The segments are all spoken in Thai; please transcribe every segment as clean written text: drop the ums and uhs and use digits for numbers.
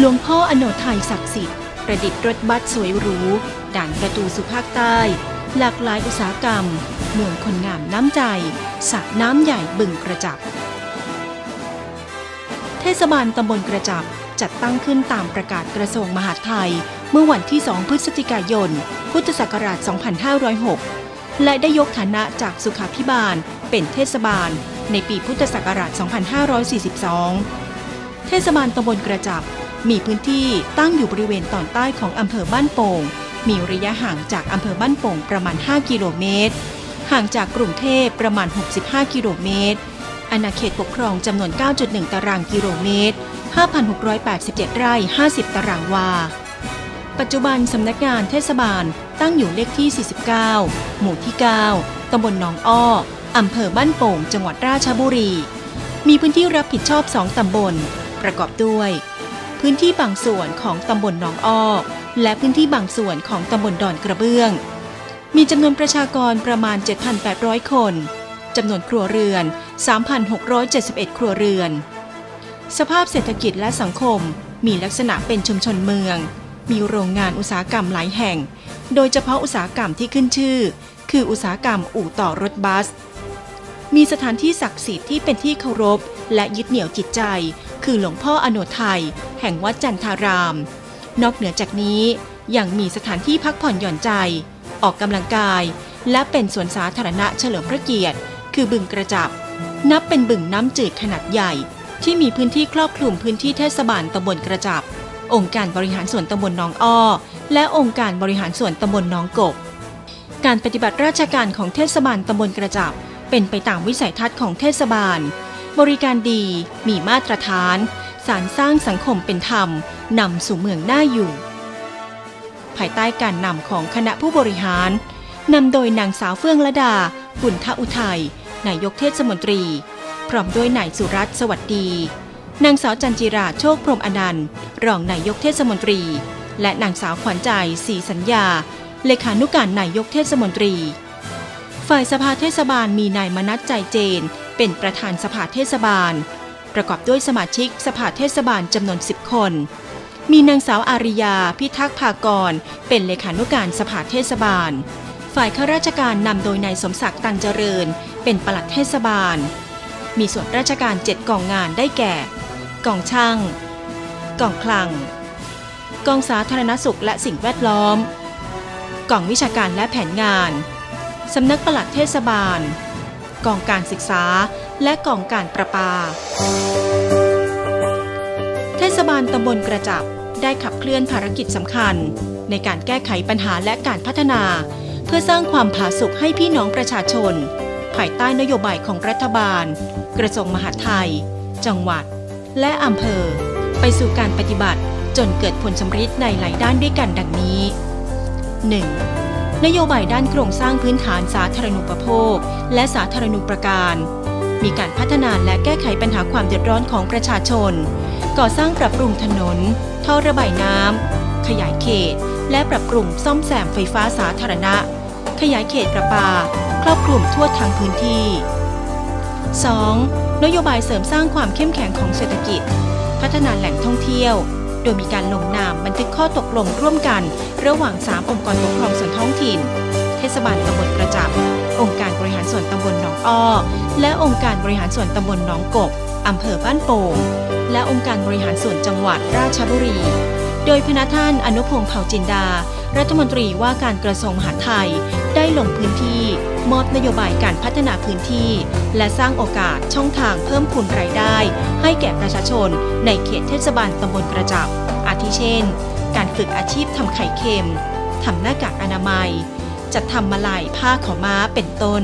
หลวงพ่ออโนไทยศักดิ์สิทธิ์ประดิษฐ์รถบัสสวยหรูด่านประตูสู่ภาคใต้หลากหลายอุตสาหกรรมเมืองคนงามน้ำใจสระน้ำใหญ่บึงกระจับเทศบาลตำบลกระจับจัดตั้งขึ้นตามประกาศกระทรวงมหาดไทยเมื่อวันที่ 2 พฤศจิกายน พุทธศักราช 2506 และได้ยกฐานะจากสุขาภิบาลเป็นเทศบาลในปีพุทธศักราช 2542 เทศบาลตำบลกระจับมีพื้นที่ตั้งอยู่บริเวณตอนใต้ของอำเภอบ้านโป่งมีระยะห่างจากอำเภอบ้านโป่งประมาณ 5 กิโลเมตรห่างจากกรุงเทพประมาณ 65 กิโลเมตรอาณาเขตปกครองจำนวน 9.1 ตารางกิโลเมตร 5,687 ไร่ 50 ตารางวาปัจจุบันสำนักงานเทศบาลตั้งอยู่เลขที่ 49 หมู่ที่ 9 ตำบลหนองอ้ออำเภอบ้านโป่งจังหวัดราชบุรีมีพื้นที่รับผิดชอบ 2 ตำบลประกอบด้วยพื้นที่บางส่วนของตำบลหนองอ้อและพื้นที่บางส่วนของตำบลดอนกระเบื้องมีจำนวนประชากรประมาณ 7,800 คนจำนวนครัวเรือน 3,671 ครัวเรือนสภาพเศรษฐกิจและสังคมมีลักษณะเป็นชุมชนเมืองมีโรงงานอุตสาหกรรมหลายแห่งโดยเฉพาะอุตสาหกรรมที่ขึ้นชื่อคืออุตสาหกรรมอู่ต่อรถบัสมีสถานที่ศักดิ์สิทธิ์ที่เป็นที่เคารพและยึดเหนี่ยวจิตใจคือหลวงพ่ออโนไทยแห่งวัดจันทารามนอกเหนือจากนี้ยังมีสถานที่พักผ่อนหย่อนใจออกกำลังกายและเป็นสวนสาธารณะเฉลิมพระเกียรติคือบึงกระจับนับเป็นบึงน้ำจืดขนาดใหญ่ที่มีพื้นที่ครอบคลุมพื้นที่เทศบาลตำบลกระจับองค์การบริหารส่วนตำบลหนองอ้อและองค์การบริหารส่วนตำบลหนองกบการปฏิบัติราชการของเทศบาลตำบลกระจับเป็นไปตามวิสัยทัศน์ของเทศบาลบริการดีมีมาตรฐานสรรสร้างสังคมเป็นธรรมนำสู่เมืองน่าอยู่ภายใต้การนำของคณะผู้บริหารนำโดยนางสาวเฟื่องระดาบุญทอุทัยนายกเทศมนตรีพร้อมด้วยนายสุรัตน์สวัสดีนางสาวจันจิราโชคพรหมอนันต์รองนายกเทศมนตรีและนางสาวขวัญใจศรีสัญญาเลขานุการนายกเทศมนตรีฝ่ายสภาเทศบาลมีนายมนัสใจเจนเป็นประธานสภาเทศบาลประกอบด้วยสมาชิกสภาเทศบาลจำนวน10 คนมีนางสาวอาริยาพิทักษ์ภากรเป็นเลขานุการสภาเทศบาลฝ่ายข้าราชการนำโดยนายสมศักดิ์ตันเจริญเป็นปลัดเทศบาลมีส่วนราชการ7 กองงานได้แก่กองช่างกองคลังกองสาธารณสุขและสิ่งแวดล้อมกองวิชาการและแผนงานสำนักปลัดเทศบาลกองการศึกษาและกองการประปาเทศบาลตำบลกระจับได้ขับเคลื่อนภารกิจสำคัญในการแก้ไขปัญหาและการพัฒนาเพื่อสร้างความผาสุกให้พี่น้องประชาชนภายใต้นโยบายของรัฐบาลกระทรวงมหาดไทยจังหวัดและอำเภอไปสู่การปฏิบัติจนเกิดผลสำฤทธิ์ในหลายด้านด้วยกันดังนี้ 1. นโยบายด้านโครงสร้างพื้นฐานสาธารณูปโภคและสาธารณูปการมีการพัฒนาและแก้ไขปัญหาความเดือดร้อนของประชาชนก่อสร้างปรับปรุงถนนท่อระบายน้ำขยายเขตและปรับปรุงซ่อมแซมไฟฟ้าสาธารณะขยายเขตประปาครอบคลุมทั่วทั้งพื้นที่ 2. นโยบายเสริมสร้างความเข้มแข็งของเศรษฐกิจพัฒนาแหล่งท่องเที่ยวโดยมีการลงนามบันทึกข้อตกลงร่วมกันระหว่าง3 องค์กรปกครองส่วนท้องถิ่นเทศบาลตำบลกระจับองค์การบริหารส่วนตำบลหนองอ้อและองค์การบริหารส่วนตำบลหนองกบอำเภอบ้านโป่งและองค์การบริหารส่วนจังหวัดราชบุรีโดยพระท่านอนุพงษ์เผ่าจินดารัฐมนตรีว่าการกระทรวงมหาดไทยได้ลงพื้นที่มอบนโยบายการพัฒนาพื้นที่และสร้างโอกาสช่องทางเพิ่มพูนรายได้ให้แก่ประชาชนในเขตเทศบาลตำบลกระจับอาทิเช่นการฝึกอาชีพทำไข่เค็มทำหน้ากากอนามัยจัดทำมาลัยผ้าขาวม้าเป็นต้น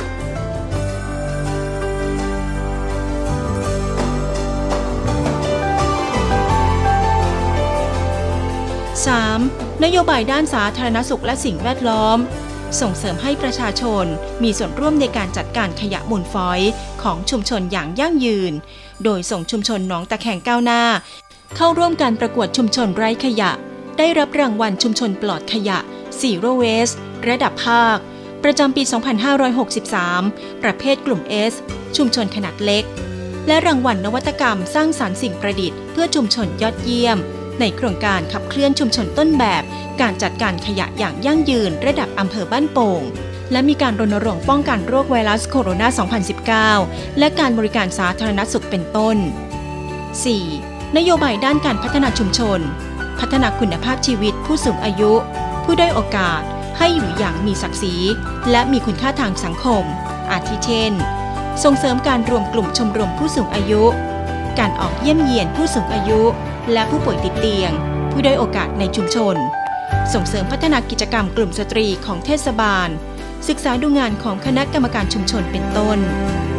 3. นโยบายด้านสาธารณสุขและสิ่งแวดล้อมส่งเสริมให้ประชาชนมีส่วนร่วมในการจัดการขยะมูลฝอยของชุมชนอย่างยั่งยืนโดยส่งชุมชนหนองตะแคงก้าวหน้าเข้าร่วมการประกวดชุมชนไร้ขยะได้รับรางวัลชุมชนปลอดขยะ Zero Waste ระดับภาคประจำปี 2563 ประเภทกลุ่ม S ชุมชนขนาดเล็กและรางวัลนวัตกรรมสร้างสรรค์สิ่งประดิษฐ์เพื่อชุมชนยอดเยี่ยมในโครงการขับเคลื่อนชุมชนต้นแบบการจัดการขยะอย่างยั่งยืนระดับอำเภอบ้านโป่งและมีการรณรงค์ป้องกันโรคไวรัสโคโรนา 2019 และการบริการสาธารณสุขเป็นต้น 4. นโยบายด้านการพัฒนาชุมชนพัฒนาคุณภาพชีวิตผู้สูงอายุผู้ด้อยโอกาสให้อยู่อย่างมีศักดิ์ศรีและมีคุณค่าทางสังคมอาทิเช่นส่งเสริมการรวมกลุ่มชมรมผู้สูงอายุการออกเยี่ยมเยียนผู้สูงอายุและผู้ป่วยติดเตียงผู้ด้อยโอกาสในชุมชนส่งเสริมพัฒนากิจกรรมกลุ่มสตรีของเทศบาลศึกษาดูงานของคณะกรรมการชุมชนเป็นต้น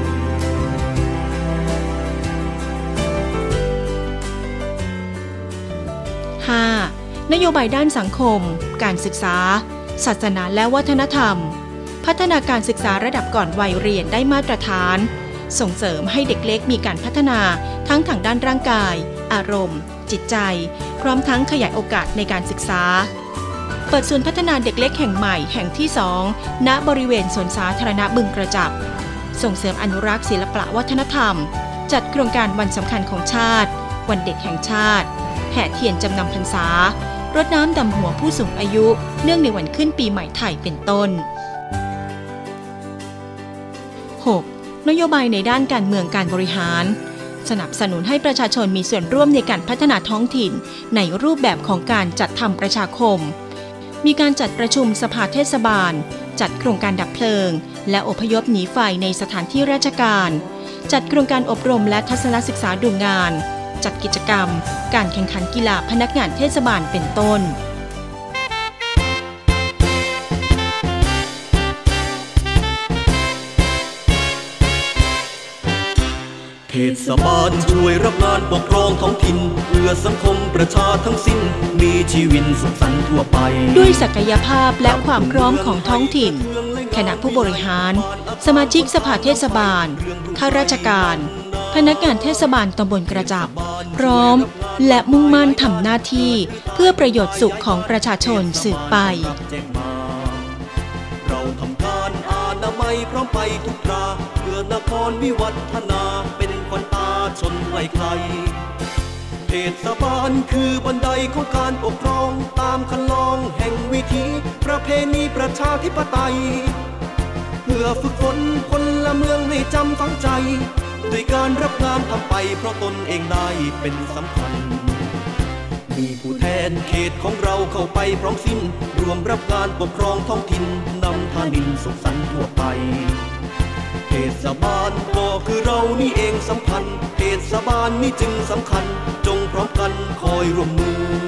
5. นโยบายด้านสังคมการศึกษาศาสนาและวัฒนธรรมพัฒนาการศึกษาระดับก่อนวัยเรียนได้มาตรฐานส่งเสริมให้เด็กเล็กมีการพัฒนาทั้งทางด้านร่างกายอารมณ์จิตใจพร้อมทั้งขยายโอกาสในการศึกษาเปิดศูนย์พัฒนาเด็กเล็กแห่งใหม่แห่งที่ 2 ณ บริเวณสวนสาธารณะบึงกระจับส่งเสริมอนุรักษ์ศิลปวัฒนธรรมจัดโครงการวันสำคัญของชาติวันเด็กแห่งชาติแห่เทียนจำนำพรรษารดน้ำดำหัวผู้สูงอายุเนื่องในวันขึ้นปีใหม่ไทยเป็นต้น 6. นโยบายในด้านการเมืองการบริหารสนับสนุนให้ประชาชนมีส่วนร่วมในการพัฒนาท้องถิ่นในรูปแบบของการจัดทำประชาคมมีการจัดประชุมสภาเทศบาลจัดโครงการดับเพลิงและอพยพหนีไฟในสถานที่ราชการจัดโครงการอบรมและทัศนศึกษาดูงานจัดกิจกรรมการแข่งขันกีฬาพนักงานเทศบาลเป็นต้นเทศบาลช่วยรับงานปกครองท้องถิ่นเพื่อสังคมประชาทั้งสิ้นมีชีวิตสุขสันต์ทั่วไปด้วยศักยภาพและความพร้อมของท้องถิ่นคณะผู้บริหารสมาชิกสภาเทศบาลข้าราชการพนักงานเทศบาลตำบลกระจับพร้อมและมุ่งมั่นทำหน้าที่เพื่อประโยชน์สุขของประชาชนสืบไปเราทำการอนามัยพร้อมไปทุกราเพื่อนครวิวัฒนาเป็นขวัญตาชนไกลเทศบาลคือบันไดของการปกครองตามคันลองแห่งวิถีประเพณีประชาธิปไตยเพื่อฝึกฝนคนละเมืองให้จำฝังใจด้วยการรับงานทำไปเพราะตนเองได้เป็นสำคัญมีผู้แทนเขตของเราเข้าไปพร้อมสิ้นรวมรับงานปกครองท้องถิ่นนำทานินสุขสันต์ทั่วไปเทศบาลก็คือเรานี่เองสำคัญเทศบาลนี่จึงสำคัญจงพร้อมกันคอยร่วมมือ